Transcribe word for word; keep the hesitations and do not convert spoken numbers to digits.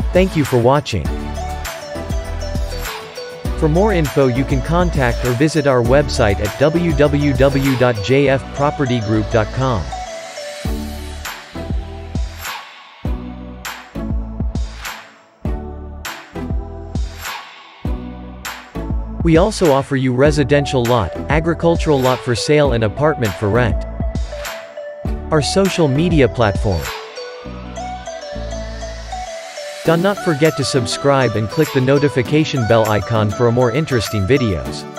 Thank you for watching. For more info you can contact or visit our website at w w w dot j f property group dot com. We also offer you residential lot, agricultural lot for sale and apartment for rent. Our social media platform. Do not forget to subscribe and click the notification bell icon for more interesting videos.